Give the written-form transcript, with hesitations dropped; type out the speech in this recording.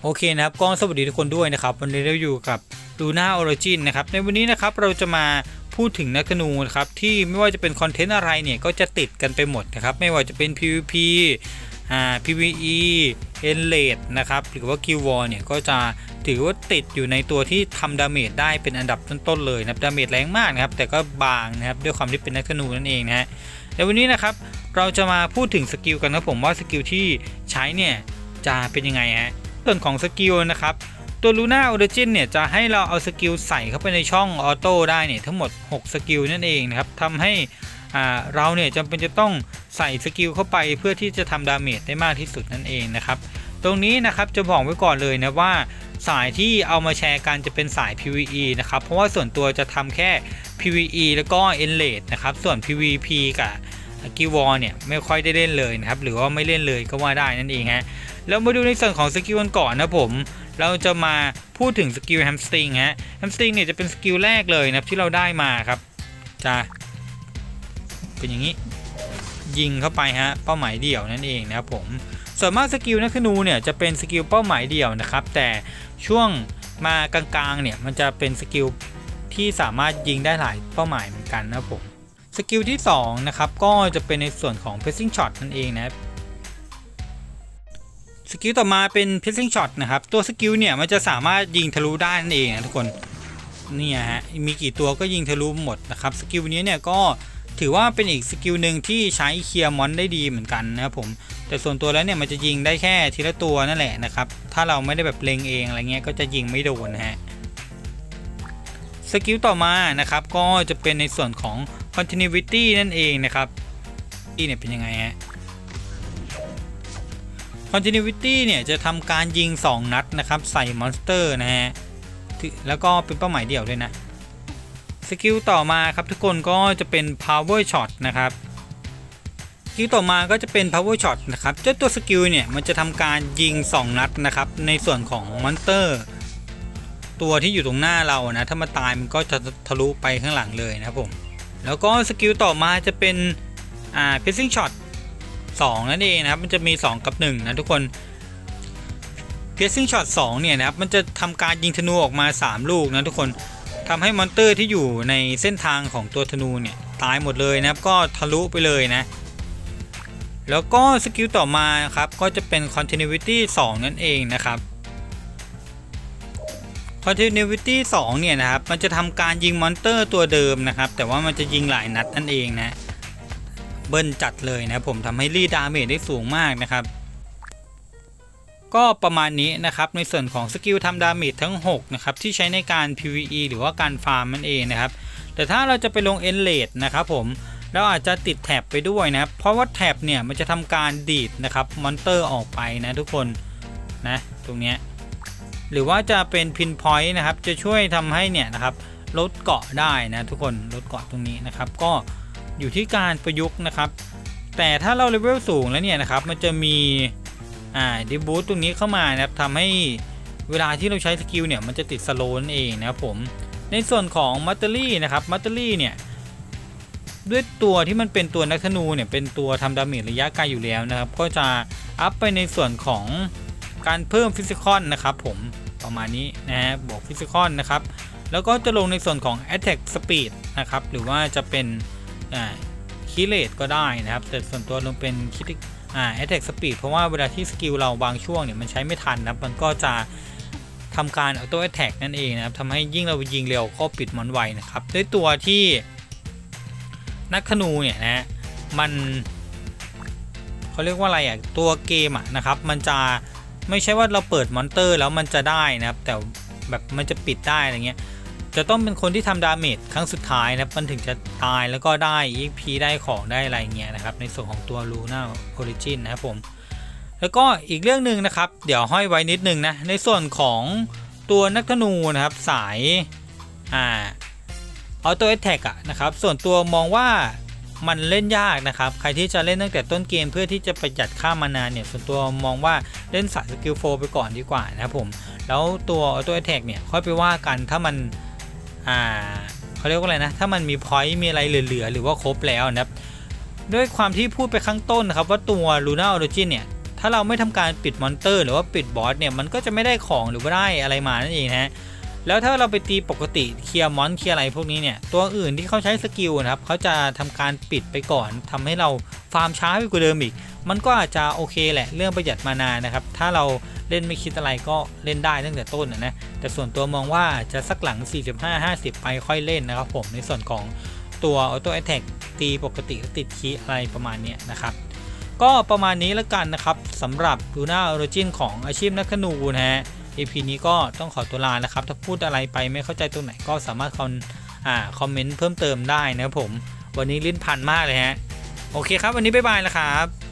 โอเคนะครับก็สวัสดีทุกคนด้วยนะครับวันนี้เราอยู่กับ Luna Origin นะครับในวันนี้นะครับเราจะมาพูดถึงนักธนูนะครับที่ไม่ว่าจะเป็นคอนเทนต์อะไรเนี่ยก็จะติดกันไปหมดนะครับไม่ว่าจะเป็น PVP PVE Endless นะครับหรือว่า Guild War เนี่ยก็จะถือว่าติดอยู่ในตัวที่ทำดาเมจได้เป็นอันดับต้นๆเลยนะดาเมจแรงมากนะครับแต่ก็บางนะครับด้วยความที่เป็นนักธนูนั่นเองนะฮะในวันนี้นะครับเราจะมาพูดถึงสกิลกันนะผมว่าสกิลที่ใช้เนี่ยจะเป็นยังไงฮะส่วนของสกิลนะครับตัว Luna Origin เนี่ยจะให้เราเอาสกิลใส่เข้าไปในช่องออโต้ได้เนี่ยทั้งหมด6สกิลนั่นเองนะครับทำให้เราเนี่ยจำเป็นจะต้องใส่สกิลเข้าไปเพื่อที่จะทำดาเมจได้มากที่สุดนั่นเองนะครับตรงนี้นะครับจะบอกไว้ก่อนเลยนะว่าสายที่เอามาแชร์กันจะเป็นสาย PVE นะครับเพราะว่าส่วนตัวจะทำแค่ PVE แล้วก็ Endless นะครับส่วน PVP กับGuild Warเนี่ยไม่ค่อยได้เล่นเลยนะครับหรือว่าไม่เล่นเลยก็ว่าได้นั่นเองฮะแล้วมาดูในส่วนของสกิลกันก่อนนะผมเราจะมาพูดถึงสกิลแฮมสตริงฮะแฮมสตริงเนี่ยจะเป็นสกิลแรกเลยนะที่เราได้มาครับจะเป็นอย่างนี้ยิงเข้าไปฮะเป้าหมายเดี่ยวนั่นเองนะครับผมส่วนมากสกิลนักธนูเนี่ยจะเป็นสกิลเป้าหมายเดี่ยวนะครับแต่ช่วงมากลางๆเนี่ยมันจะเป็นสกิลที่สามารถยิงได้หลายเป้าหมายเหมือนกันนะผมสกิลที่2นะครับก็จะเป็นในส่วนของ Piercing Shot นั่นเองนะสกิลต่อมาเป็น Piercing Shot นะครับตัวสกิลเนี่ยมันจะสามารถยิงทะลุได้นั่นเองนะทุกคนเนี่ยฮะมีกี่ตัวก็ยิงทะลุหมดนะครับสกิลนี้เนี่ยก็ถือว่าเป็นอีกสกิลหนึ่งที่ใช้เคลียร์มอนได้ดีเหมือนกันนะครับผมแต่ส่วนตัวแล้วเนี่ยมันจะยิงได้แค่ทีละตัวนั่นแหละนะครับถ้าเราไม่ได้แบบเล็งเองอะไรเงี้ยก็จะยิงไม่โดนนะฮะสกิลต่อมานะครับก็จะเป็นในส่วนของ continuity นั่นเองนะครับที่เนี่ยเป็นยังไงฮะ continuity เนี่ยจะทำการยิง2นัดนะครับใส่มอนสเตอร์นะฮะแล้วก็เป็นเป้าหมายเดี่ยวด้วยนะสกิลต่อมาครับทุกคนก็จะเป็น power shot นะครับสกิลต่อมาก็จะเป็น power shot นะครับเจ้าตัวสกิลเนี่ยมันจะทำการยิง2นัดนะครับในส่วนของมอนสเตอร์ตัวที่อยู่ตรงหน้าเรานะถ้ามาตายมันก็จะทะลุไปข้างหลังเลยนะครับผมแล้วก็สกิลต่อมาจะเป็นpiercing shot 2นั่นเองนะครับมันจะมี2กับ1นะทุกคน piercing shot 2เนี่ยนะครับมันจะทำการยิงธนูออกมา3ลูกนะทุกคนทำให้มอนเตอร์ที่อยู่ในเส้นทางของตัวธนูเนี่ยตายหมดเลยนะครับก็ทะลุไปเลยนะแล้วก็สกิลต่อมาครับก็จะเป็น continuity 2นั่นเองนะครับ continuity 2เนี่ยนะครับมันจะทำการยิงมอนเตอร์ตัวเดิมนะครับแต่ว่ามันจะยิงหลายนัดนั่นเองนะเบิ้ลจัดเลยนะผมทำให้รีดาเมจได้สูงมากนะครับก็ประมาณนี้นะครับในส่วนของสกิลทำดาเมจทั้ง6นะครับที่ใช้ในการ PVE หรือว่าการฟาร์มนั่นเองนะครับแต่ถ้าเราจะไปลง Endless นะครับผมเราอาจจะติดแท็บไปด้วยนะครับเพราะว่าแท็บเนี่ยมันจะทำการดีดนะครับมอนเตอร์ออกไปนะทุกคนนะตรงเนี้ยหรือว่าจะเป็น Pinpoint นะครับจะช่วยทำให้เนี่ยนะครับลดเกาะได้นะทุกคนลดเกาะตรงนี้นะครับก็อยู่ที่การประยุกต์นะครับแต่ถ้าเราเลเวลสูงแล้วเนี่ยนะครับมันจะมีดิบูสตรงนี้เข้ามานะครับทำให้เวลาที่เราใช้สกิลเนี่ยมันจะติดสโลว์นั่นเองนะครับผมในส่วนของมัตเตอรี่นะครับมัตเตอรี่เนี่ยด้วยตัวที่มันเป็นตัวนักธนูเนี่ยเป็นตัวทำดาเมจระยะไกลอยู่แล้วนะครับก็จะอัพไปในส่วนของการเพิ่มฟิสิกอลนะครับผมประมาณนี้นะฮะบวกฟิสิกอลนะครับแล้วก็จะลงในส่วนของ attack speed นะครับหรือว่าจะเป็นคิเลตก็ได้นะครับแต่ส่วนตัวลงเป็นattack speed เพราะว่าเวลาที่สกิลเราบางช่วงเนี่ยมันใช้ไม่ทันนะมันก็จะทำการ auto attack นั่นเองนะครับทำให้ยิ่งเรายิงเร็วก็ปิดมอนไวนะครับด้วยตัวที่นักธนูเนี่ยนะมันเขาเรียกว่าอะไรตัวเกมนะครับมันจะไม่ใช่ว่าเราเปิดมอนเตอร์แล้วมันจะได้นะครับแต่แบบมันจะปิดได้อะไรเงี้ยจะต้องเป็นคนที่ทำดาเมจครั้งสุดท้ายนะมันถึงจะตายแล้วก็ได้ EP ได้ของได้อะไรเงี้ยนะครับในส่วนของตัว Luna Origin นะครับผมแล้วก็อีกเรื่องหนึ่งนะครับเดี๋ยวห้อยไว้นิดนึงนะในส่วนของตัวนักธนูนะครับสายAuto Attack นะครับส่วนตัวมองว่ามันเล่นยากนะครับใครที่จะเล่นตั้งแต่ต้นเกมเพื่อที่จะประหยัดค่ามานานเนี่ยส่วนตัวมองว่าเล่นสายสกิลโฟไปก่อนดีกว่านะครับผมแล้วตัว Auto Attack เนี่ยค่อยไปว่ากันถ้ามันเขาเรียกว่าอะไรนะถ้ามันมีพอยต์มีอะไรเหลือๆหรือว่าครบแล้วนะครับด้วยความที่พูดไปข้างต้นนะครับว่าตัว Luna Origin เนี่ยถ้าเราไม่ทำการปิดมอนเตอร์หรือว่าปิดบอสเนี่ยมันก็จะไม่ได้ของหรือว่าได้อะไรมานั่นเองฮะแล้วถ้าเราไปตีปกติเคลียร์มอนเคลียร์อะไรพวกนี้เนี่ยตัวอื่นที่เขาใช้สกิลนะครับเขาจะทำการปิดไปก่อนทำให้เราฟาร์มช้าไปกว่าเดิมอีกมันก็อาจจะโอเคแหละเรื่องประหยัดมานานะครับถ้าเราเล่นไม่คิดอะไรก็เล่นได้ตั้งแต่ต้นนะแต่ส่วนตัวมองว่าจะสักหลัง 45-50 ไปค่อยเล่นนะครับผมในส่วนของตัวออโต้แอทแทกตีปกติติดคีย์อะไรประมาณนี้นะครับก็ประมาณนี้แล้วกันนะครับสำหรับลูน่าออริจินของอาชีพนักธนูนะฮะ EP นี้ก็ต้องขอตัวลานะครับถ้าพูดอะไรไปไม่เข้าใจตรงไหนก็สามารถคอมเมนต์เพิ่มเติมได้นะครับผมวันนี้ลิ้นพันมากเลยฮะโอเคครับวันนี้บ๊ายบายแล้วครับ